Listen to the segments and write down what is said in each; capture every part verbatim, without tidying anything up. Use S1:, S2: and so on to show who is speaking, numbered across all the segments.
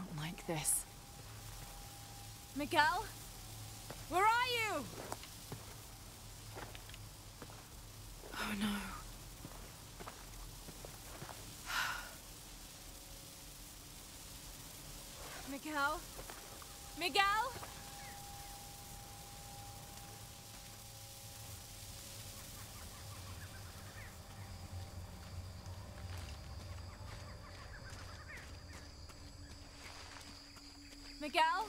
S1: don't like this. Miguel? Where are you? Oh no. Miguel? Miguel? Miguel?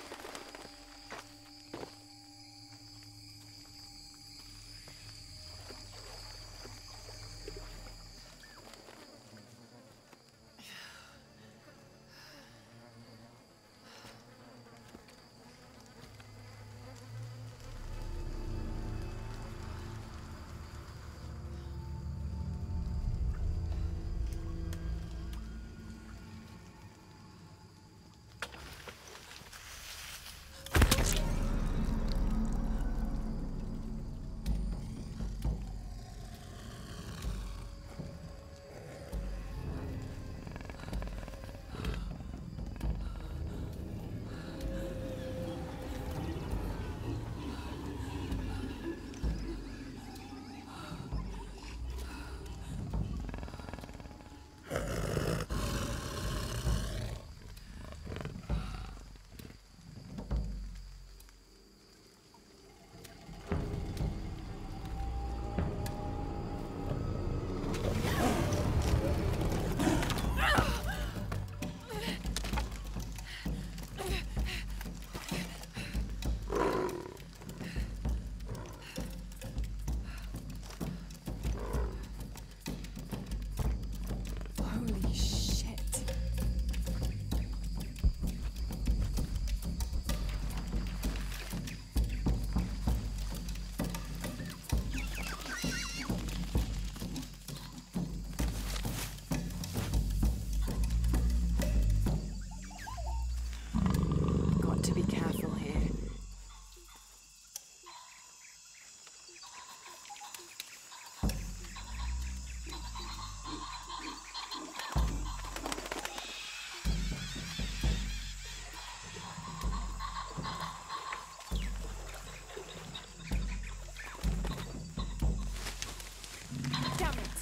S1: To be careful here. Damn it!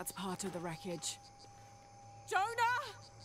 S1: That's part of the wreckage. Jonah!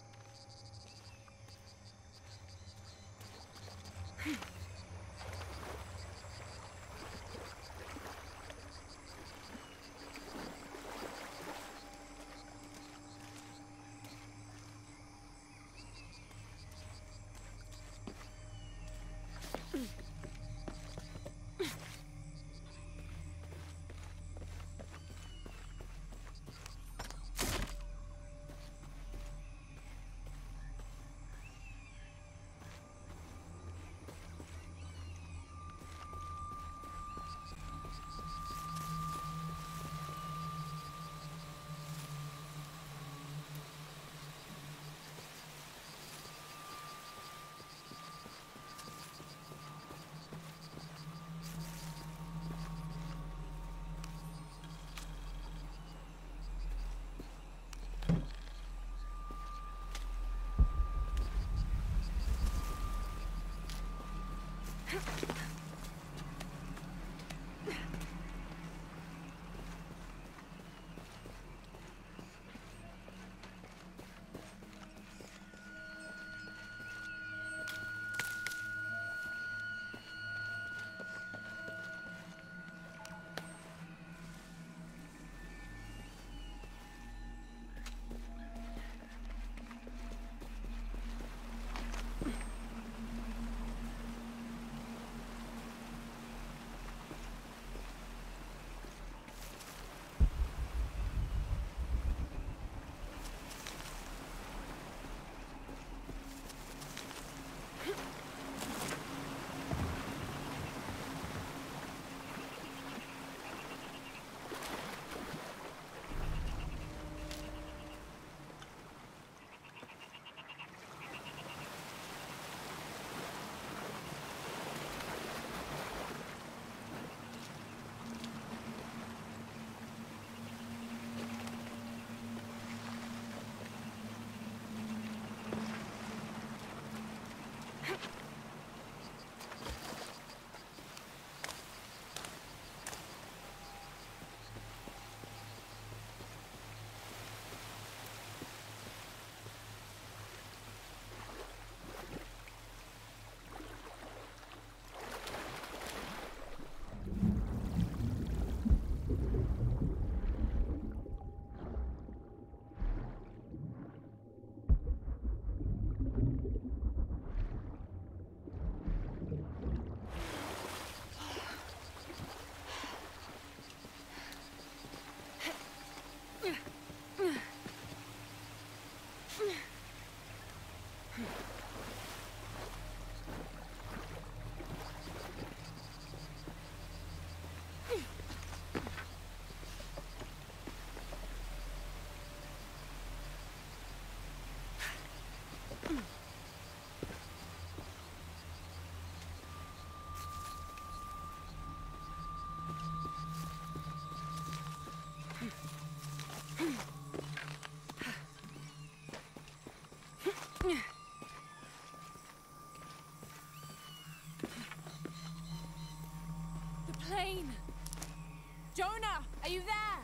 S1: Plane! Jonah, are you there?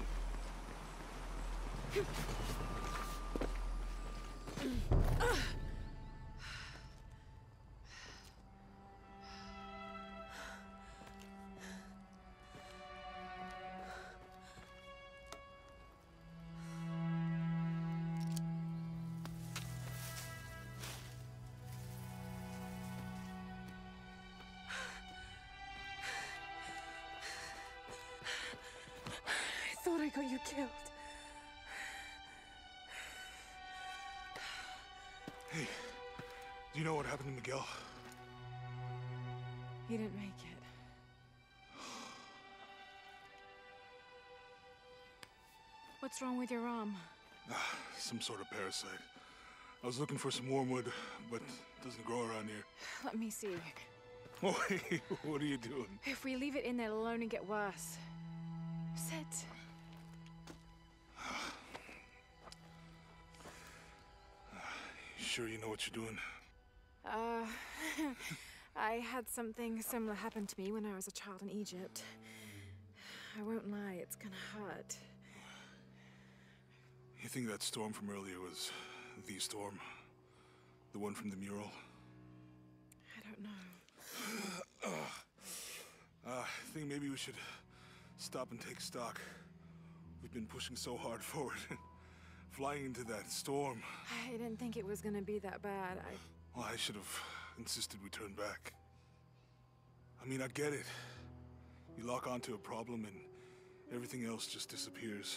S1: I thought I got you killed.
S2: Hey, do you know what happened to Miguel?
S1: He didn't make it. What's wrong with your arm?
S2: Ah, some sort of parasite. I was looking for some wormwood, but it doesn't grow around here.
S1: Let me see.
S2: Oh, hey, what are you doing?
S1: If we leave it in there alone and get worse. Sit.
S2: You sure you know what you're doing?
S1: Uh, I had something similar happen to me when I was a child in Egypt. I won't lie, it's gonna hurt.
S2: You think that storm from earlier was the storm? The one from the mural?
S1: I don't know.
S2: uh, I think maybe we should stop and take stock. We've been pushing so hard forward. Flying into that storm.
S1: I didn't think it was gonna be that bad. I...
S2: Well, I should have insisted we turn back. I mean, I get it. You lock onto a problem and everything else just disappears.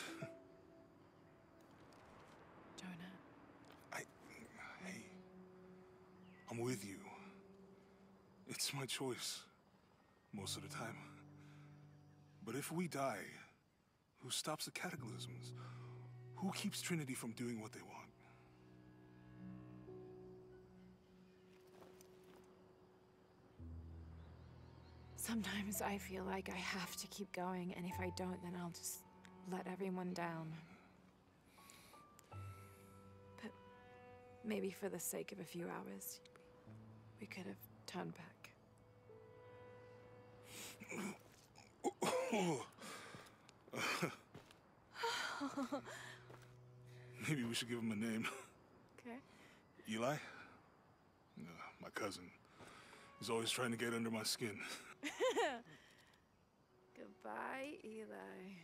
S1: Jonah.
S2: I... Hey. I'm with you. It's my choice. Most of the time. But if we die, who stops the cataclysms? Who keeps Trinity from doing what they want?
S1: Sometimes I feel like I have to keep going, and if I don't, then I'll just let everyone down. But maybe for the sake of a few hours, we could have turned back.
S2: Maybe we should give him a name.
S1: Okay.
S2: Eli? No, my cousin. He's always trying to get under my skin.
S1: Goodbye, Eli.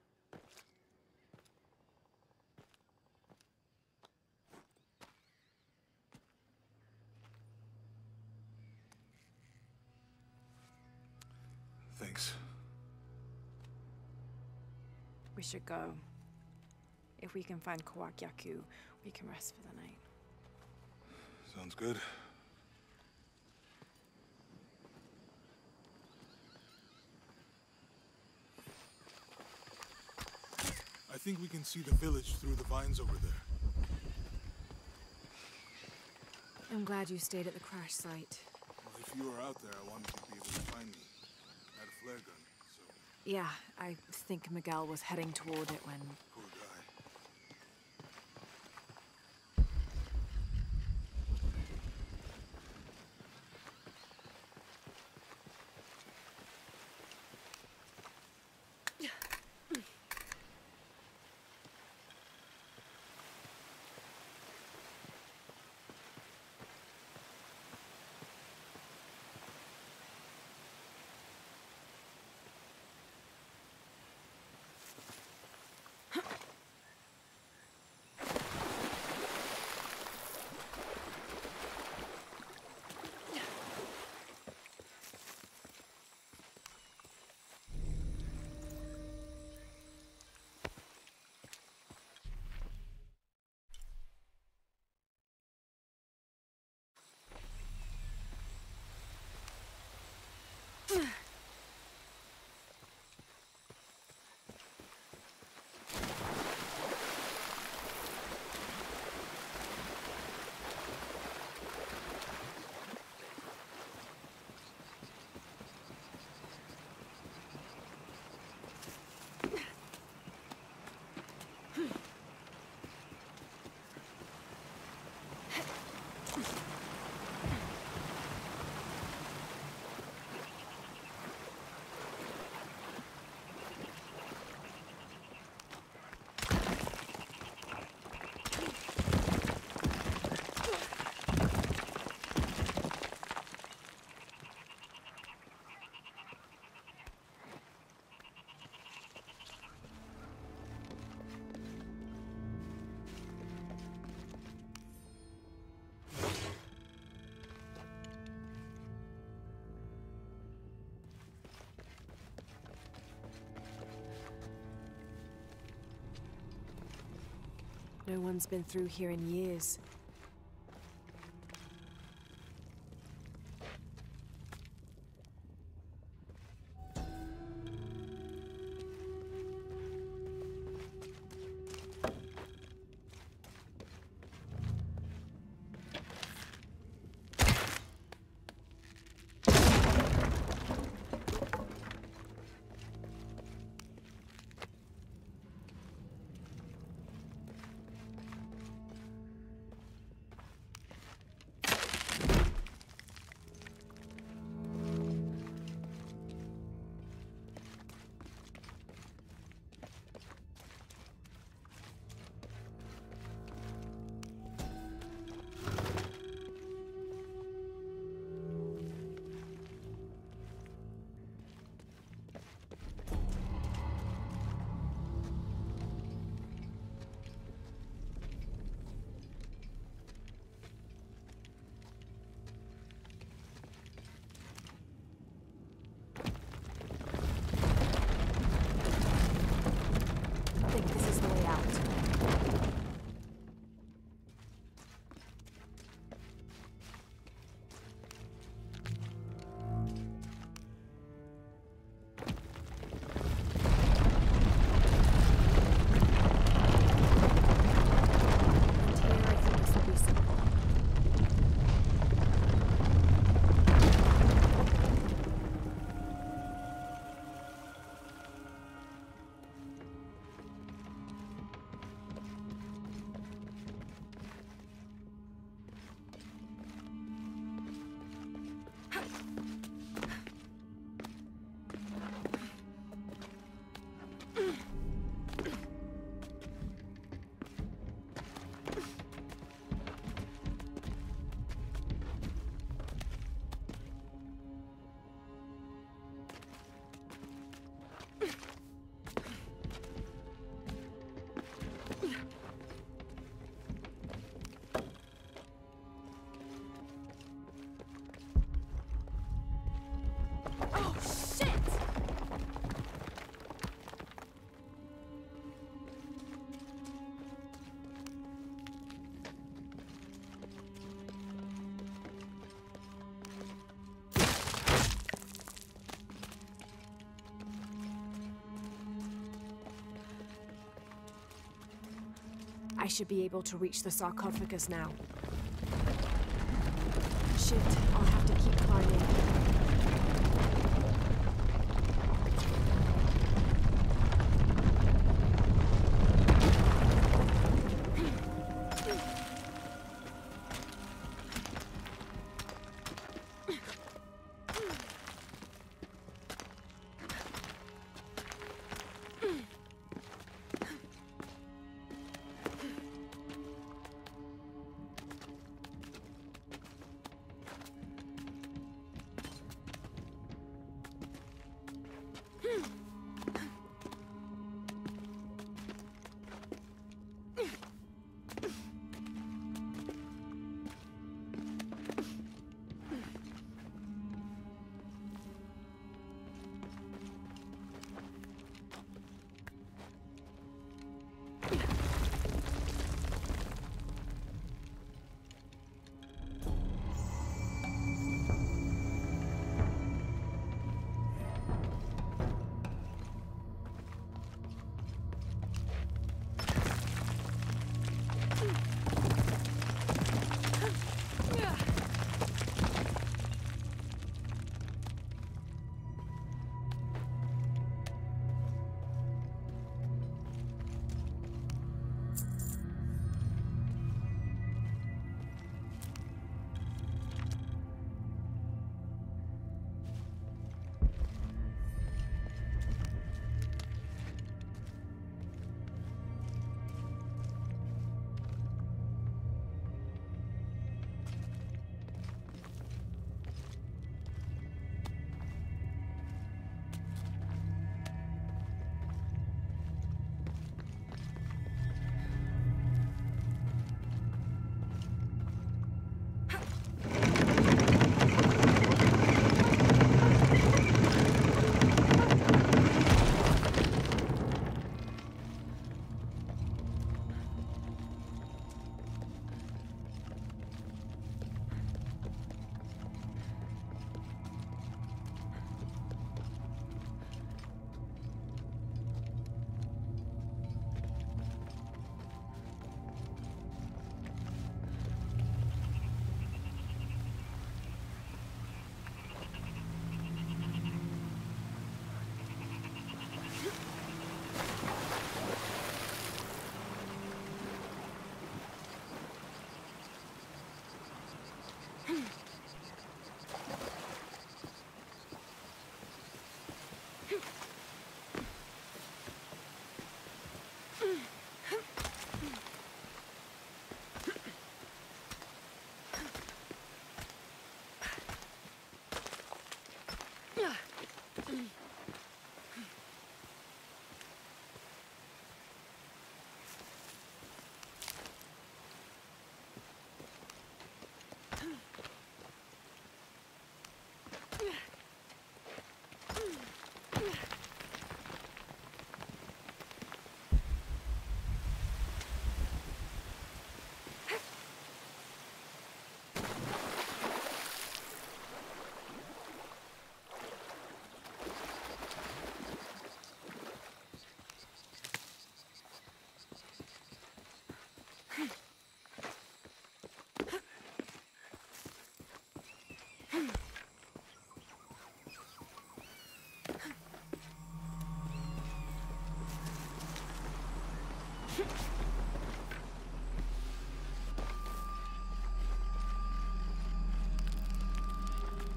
S2: Thanks.
S1: We should go. If we can find Kawakyaku, we can rest for the night.
S2: Sounds good. I think we can see the village through the vines over there.
S1: I'm glad you stayed at the crash site.
S2: Well, if you were out there, I wanted you to be able to find me. I had a flare gun, so...
S1: Yeah, I think Miguel was heading toward it when...
S2: Poor guy.
S1: No one's been through here in years. I should be able to reach the sarcophagus now. Shit, I'll have to keep climbing.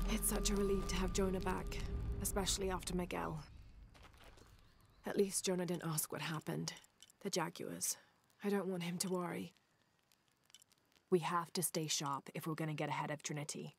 S1: It's such a relief to have Jonah back, especially after Miguel. At least Jonah didn't ask what happened. The Jaguars. I don't want him to worry.
S3: We have to stay sharp if we're gonna get ahead of Trinity.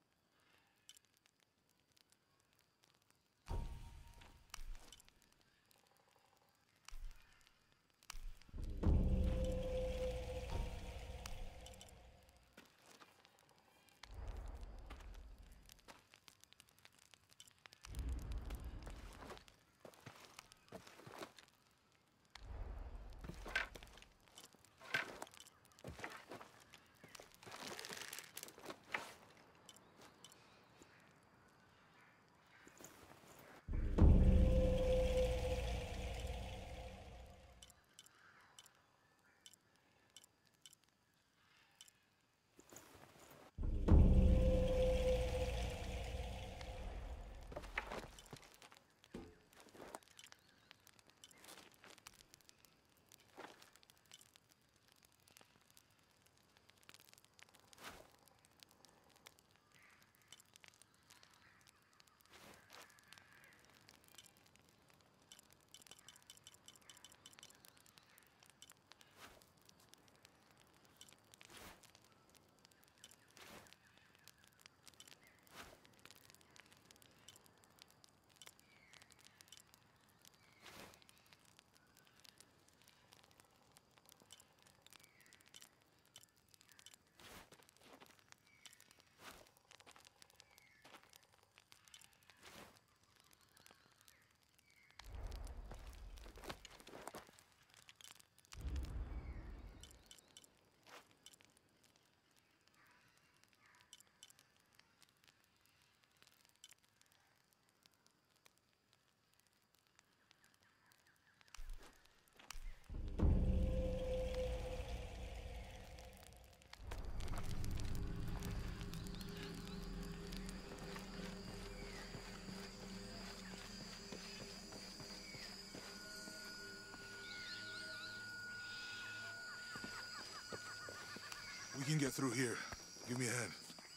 S2: We can get through here. Give me a hand.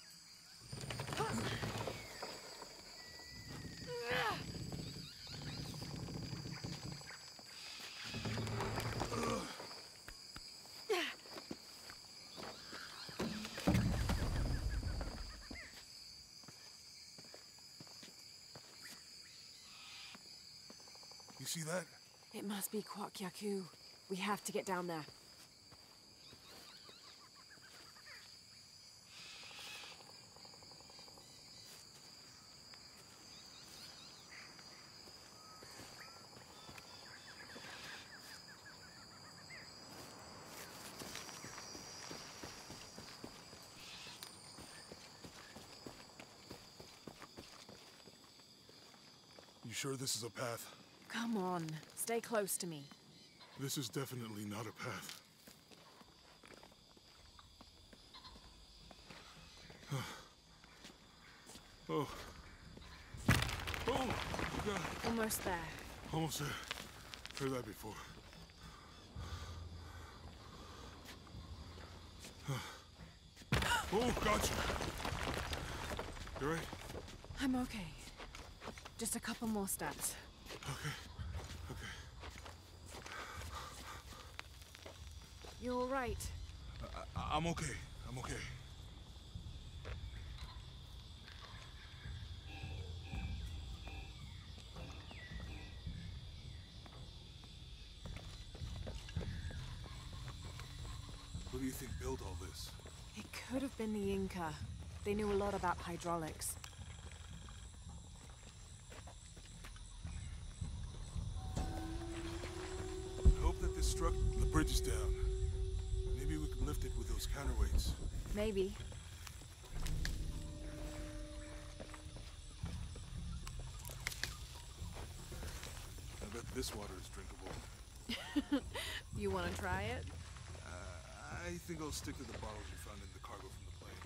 S2: You see that?
S1: It must be Kwak Yaku. We have to get down there.
S2: You sure this is a path?
S1: Come on, stay close to me.
S2: This is definitely not a path. Oh. Oh, God.
S1: Almost there.
S2: Almost there. Heard that before. Oh, gotcha. You right?
S1: I'm okay. Just a couple more steps.
S2: Okay. Okay.
S1: You're all right.
S2: I I'm okay. I'm okay. Who do you think built all this?
S1: It could have been the Inca. They knew a lot about hydraulics.
S2: I hope that this struck the bridge is down. Maybe we can lift it with those counterweights.
S1: Maybe.
S2: I bet this water is drinkable.
S1: You want to try it?
S2: Uh, I think I'll stick to the bottles you found in the cargo from the plane.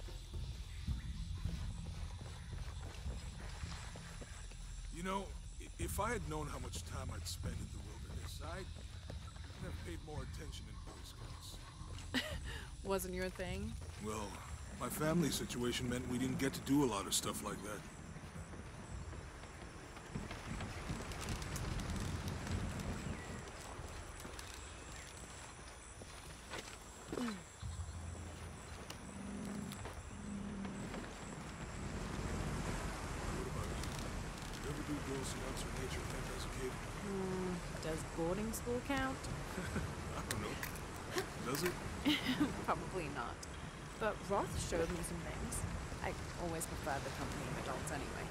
S2: You know, it, If I had known how much time I'd spend in the wilderness, I'd have paid more attention in Boy Scouts.
S3: Wasn't your thing?
S2: Well, my family situation meant we didn't get to do a lot of stuff like that.
S3: Does boarding school count?
S2: I don't know. Does it?
S3: Probably not. But Roth showed me some things. I always prefer the company of adults anyway.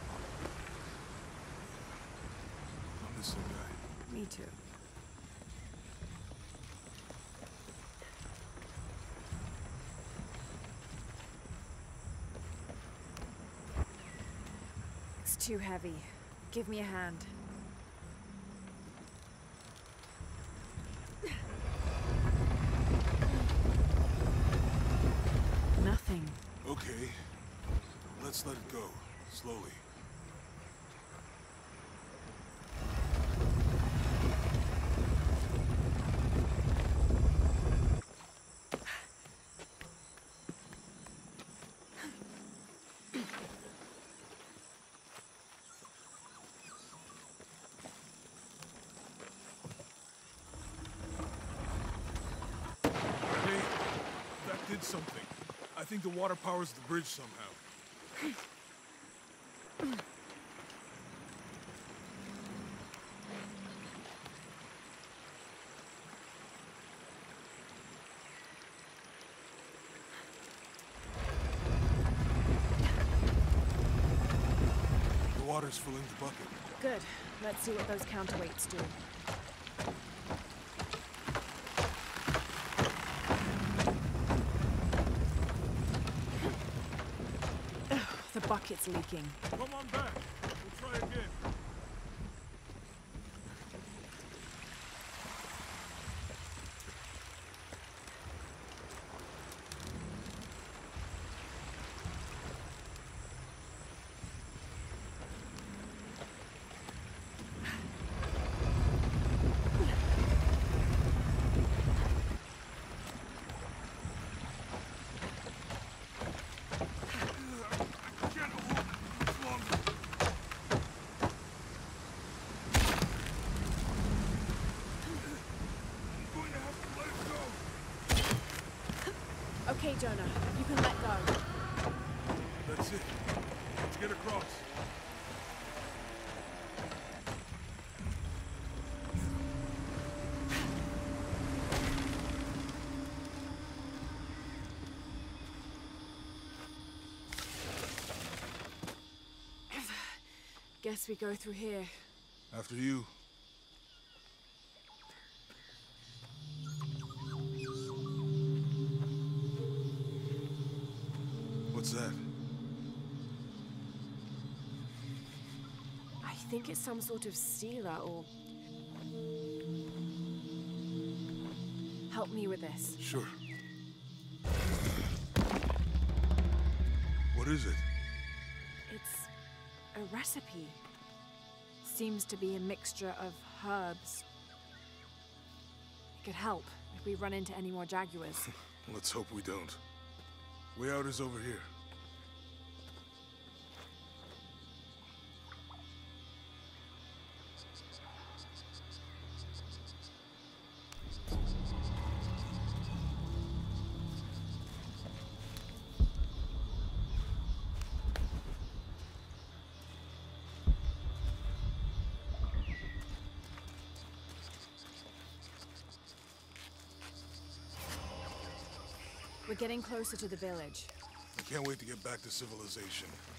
S2: I'm the same guy.
S3: Me too. It's too heavy. Give me a hand. Nothing.
S2: Okay. Let's let it go. Slowly. Hey, that did something. I think the water powers the bridge somehow. The water's filling the bucket.
S3: Good. Let's see what those counterweights do. The bucket's leaking.
S2: Come on back. We'll try again.
S3: Okay, Jonah, you can let go.
S2: That's it. Let's get across.
S3: Guess we go through here.
S2: After you. What's that?
S3: I think it's some sort of sealer or... Help me with this.
S2: Sure. What is it?
S3: It's a recipe. Seems to be a mixture of herbs. It could help if we run into any more jaguars.
S2: Let's hope we don't. Way out is over here.
S3: We're getting closer to the village.
S2: I can't wait to get back to civilization.